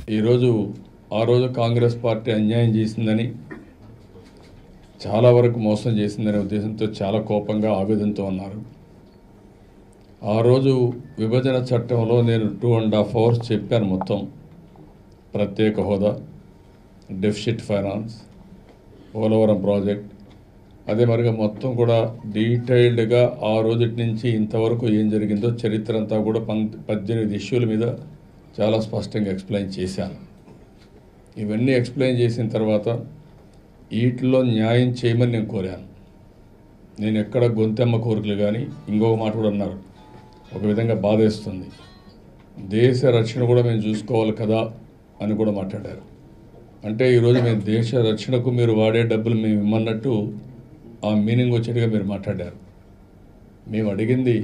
ఈరోజు ఆ రోజు కాంగ్రెస్ పార్టీ అన్యాయం చేసిందని, చాలా వరకు మోసం చేసిందనే ఉద్దేశంతో చాలా కోపంగా ఆవేదనతో ఉన్నారు. ఆ రోజు విభజన చట్టంలో నేను 2.5 hours చెప్పాను. మొత్తం ప్రత్యేక హోదా, డెఫిసిట్ ఫైనాన్స్, పోలవరం ప్రాజెక్ట్, అదే మరిగా మొత్తం కూడా డీటెయిల్డ్గా ఆ రోజుటి నుంచి ఇంతవరకు ఏం జరిగిందో చరిత్ర అంతా కూడా 18 ఇష్యూల మీద చాలా స్పష్టంగా ఎక్స్ప్లెయిన్ చేశాను. ఇవన్నీ ఎక్స్ప్లెయిన్ చేసిన తర్వాత వీటిలో న్యాయం చేయమని నేను కోరాను. నేను ఎక్కడ గొంతెమ్మ కోరికలు కానీ ఇంకొక మాట కూడా అన్నారు. ఒక విధంగా బాధేస్తుంది, దేశ రక్షణ కూడా మేము చూసుకోవాలి కదా అని కూడా మాట్లాడారు. అంటే ఈరోజు మేము దేశ రక్షణకు మీరు వాడే డబ్బులు మేము ఇమ్మన్నట్టు ఆ మీనింగ్ వచ్చేట్టుగా మీరు మాట్లాడారు. మేము అడిగింది,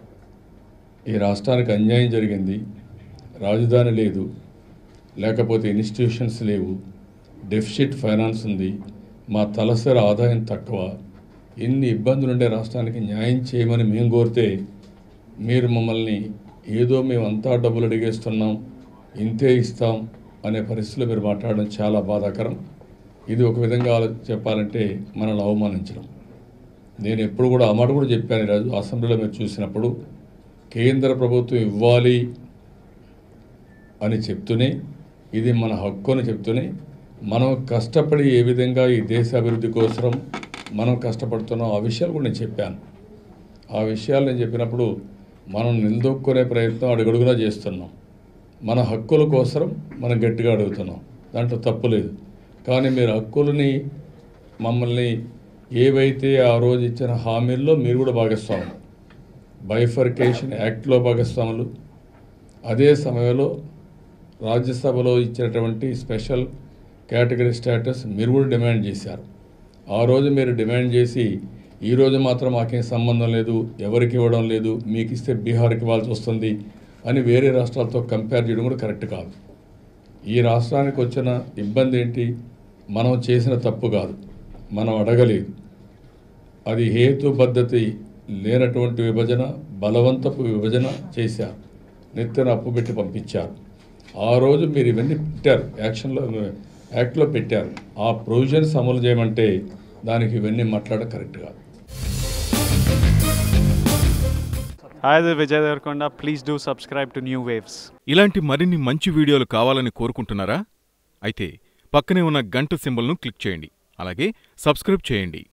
ఈ రాష్ట్రానికి అన్యాయం జరిగింది, రాజధాని లేదు, లేకపోతే ఇన్స్టిట్యూషన్స్ లేవు, డెఫిసిట్ ఫైనాన్స్ ఉంది, మా తలసరి ఆదాయం తక్కువ, ఇన్ని ఇబ్బందులు ఉండే రాష్ట్రానికి న్యాయం చేయమని మేము కోరితే మీరు మమ్మల్ని ఏదో మేమంతా డబ్బులు అడిగేస్తున్నాం, ఇంతే ఇస్తాం అనే పరిస్థితిలో మీరు మాట్లాడడం చాలా బాధాకరం. ఇది ఒక విధంగా చెప్పాలంటే మనల్ని అవమానించడం. నేను ఎప్పుడు కూడా ఆ మాట కూడా చెప్పాను. ఈరోజు అసెంబ్లీలో మీరు చూసినప్పుడు కేంద్ర ప్రభుత్వం ఇవ్వాలి అని చెప్తూనే, ఇది మన హక్కు అని చెప్తూనే, మనం కష్టపడి ఏ విధంగా ఈ దేశ అభివృద్ధి కోసం మనం కష్టపడుతున్నాం ఆ విషయాలు కూడా నేను చెప్పాను. ఆ విషయాలు నేను చెప్పినప్పుడు మనం నిలదొక్కునే ప్రయత్నం అడుగడుగునా చేస్తున్నాం. మన హక్కుల కోసం మనం గట్టిగా అడుగుతున్నాం, దాంట్లో తప్పు లేదు. కానీ మీరు హక్కులని మమ్మల్ని ఏవైతే ఆ రోజు ఇచ్చిన హామీల్లో మీరు కూడా భాగస్వాములు, బైఫర్కేషన్ యాక్ట్లో భాగస్వాములు, అదే సమయంలో రాజ్యసభలో ఇచ్చినటువంటి స్పెషల్ కేటగిరీ స్టేటస్ మీరు కూడా డిమాండ్ చేశారు. ఆ రోజు మీరు డిమాండ్ చేసి ఈరోజు మాత్రం మాకేం సంబంధం లేదు, ఎవరికి ఇవ్వడం లేదు, మీకు ఇస్తే బీహార్కి ఇవ్వాల్సి వస్తుంది అని వేరే రాష్ట్రాలతో కంపేర్ చేయడం కూడా కరెక్ట్ కాదు. ఈ రాష్ట్రానికి వచ్చిన ఇబ్బంది ఏంటి? మనం చేసిన తప్పు కాదు, మనం అడగలేదు. అది హేతుబద్ధతి లేనటువంటి విభజన, బలవంతపు విభజన చేశారు, నెత్తిన అప్పు పెట్టి పంపించారు. ఆ రోజు మీరు ఇవన్నీ పెట్టారు, యాక్ట్లో పెట్టారు. ఆ ప్రొవిజన్స్ అమలు చేయమంటే దానికి ఇవన్నీ మాట్లాడడం కరెక్ట్ కాదు. Hi, this is Vijay Devarkonda. Please do subscribe to New Waves. ఇలాంటి మరిన్ని మంచి వీడియోలు కావాలని కోరుకుంటున్నారా? అయితే పక్కనే ఉన్న గంట సింబల్ను క్లిక్ చేయండి. అలాగే సబ్స్క్రైబ్ చేయండి.